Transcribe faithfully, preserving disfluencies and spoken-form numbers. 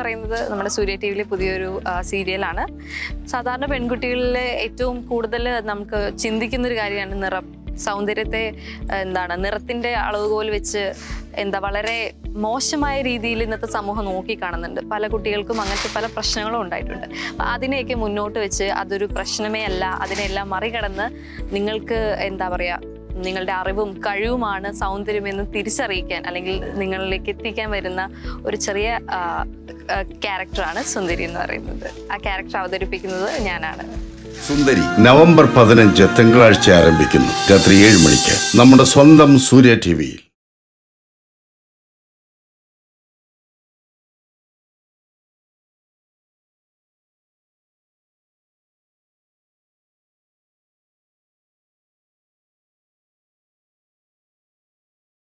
പറയുന്നത് നമ്മുടെ സൂര്യ ടി വിയിലെ പുതിയൊരു സീരിയലാണ്. സാധാരണ പെൺകുട്ടികളിലെ ഏറ്റവും കൂടുതൽ നമുക്ക് ചിന്തിക്കുന്നൊരു കാര്യമാണ് നിറം. സൗന്ദര്യത്തെ എന്താണ് നിറത്തിൻ്റെ അളവുകോൽ വെച്ച് എന്താ വളരെ മോശമായ രീതിയിൽ ഇന്നത്തെ സമൂഹം നോക്കി കാണുന്നുണ്ട്. പല കുട്ടികൾക്കും അങ്ങനത്തെ പല പ്രശ്നങ്ങളും ഉണ്ടായിട്ടുണ്ട്. അപ്പം അതിനെയൊക്കെ മുന്നോട്ട് വെച്ച് അതൊരു പ്രശ്നമേ അല്ല, അതിനെല്ലാം മറികടന്ന് നിങ്ങൾക്ക് എന്താ പറയുക നിങ്ങളുടെ അറിവും കഴിവുമാണ് സൗന്ദര്യമെന്ന് തിരിച്ചറിയിക്കാൻ അല്ലെങ്കിൽ നിങ്ങളിലേക്ക് എത്തിക്കാൻ വരുന്ന ഒരു ചെറിയ ക്യാരക്ടറാണ് സുന്ദരി എന്ന് പറയുന്നത്. ആ ക്യാരക്ടർ അവതരിപ്പിക്കുന്നത് ഞാനാണ്. സുന്ദരി നവംബർ പതിനഞ്ച് തിങ്കളാഴ്ച ആരംഭിക്കുന്നു രാത്രി ഏഴ് മണിക്ക് നമ്മുടെ സ്വന്തം സൂര്യ ടി വിയിൽ.